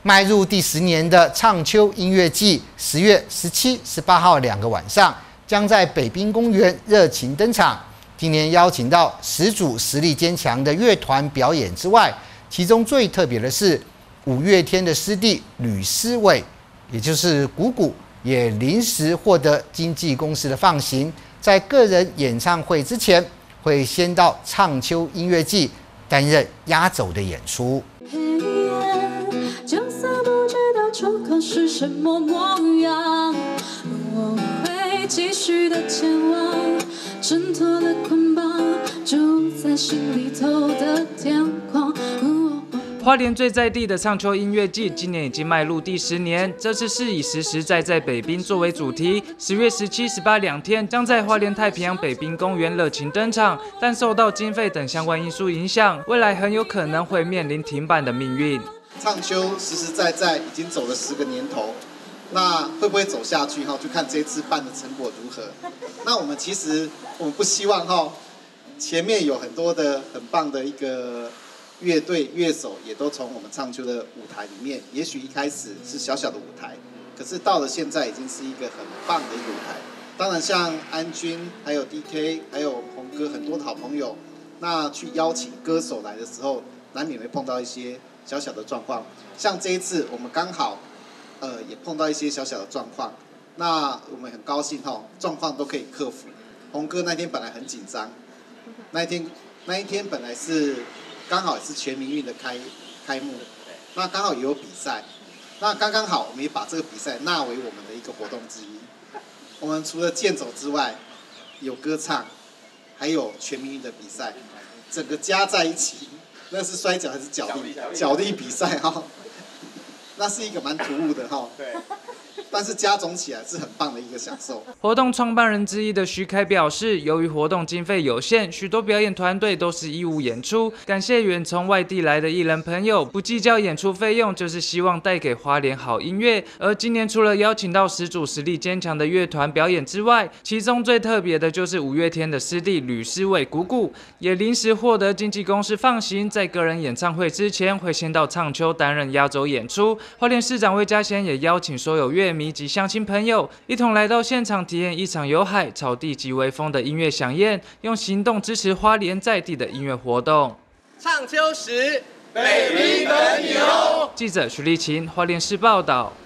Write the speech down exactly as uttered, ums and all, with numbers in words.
迈入第十年的唱秋音乐季，十月十七、十八号两个晚上将在北滨公园热情登场。今年邀请到十组实力坚强的乐团表演之外，其中最特别的是五月天的师弟吕思伟，也就是鼓鼓，也临时获得经纪公司的放行，在个人演唱会之前，会先到唱秋音乐季担任压轴的演出。 就算不知道出口是什么模样，我会继续的前往，挣脱了捆绑，住在心里头的天空。 花莲最在地的唱秋音乐季，今年已经迈入第十年。这次是以实实在在北滨作为主题，十月十七、十八两天将在花莲太平洋北滨公园热情登场。但受到经费等相关因素影响，未来很有可能会面临停办的命运。 唱秋实实在在已经走了十个年头，那会不会走下去哈？就看这次办的成果如何。那我们其实我们不希望哈，前面有很多的很棒的一个乐队乐手，也都从我们唱秋的舞台里面，也许一开始是小小的舞台，可是到了现在已经是一个很棒的一个舞台。当然像安君、还有 D K、还有鹏哥很多的好朋友，那去邀请歌手来的时候，难免会碰到一些小小的状况，像这一次我们刚好，呃，也碰到一些小小的状况，那我们很高兴哈，状况都可以克服。红哥那天本来很紧张，那一天那一天本来是刚好也是全民运的开开幕，那刚好也有比赛，那刚刚好我们也把这个比赛纳为我们的一个活动之一。我们除了健走之外，有歌唱，还有全民运的比赛，整个加在一起。那是摔跤还是脚力？脚力比赛哈，那是一个蛮突兀的哈。对。但是加总起来是很棒的一个享受。 活动创办人之一的徐凯表示，由于活动经费有限，许多表演团队都是义务演出。感谢远从外地来的艺人朋友，不计较演出费用，就是希望带给花莲好音乐。而今年除了邀请到十组实力坚强的乐团表演之外，其中最特别的就是五月天的师弟吕思伟鼓鼓，也临时获得经纪公司放行，在个人演唱会之前会先到唱秋担任压轴演出。花莲市长魏家贤也邀请所有乐迷及乡亲朋友一同来到现场体验一场有海、草地及微风的音乐飨宴，用行动支持花莲在地的音乐活动。 唱秋时，北滨等你哦。 记者徐立琴，花莲市报道。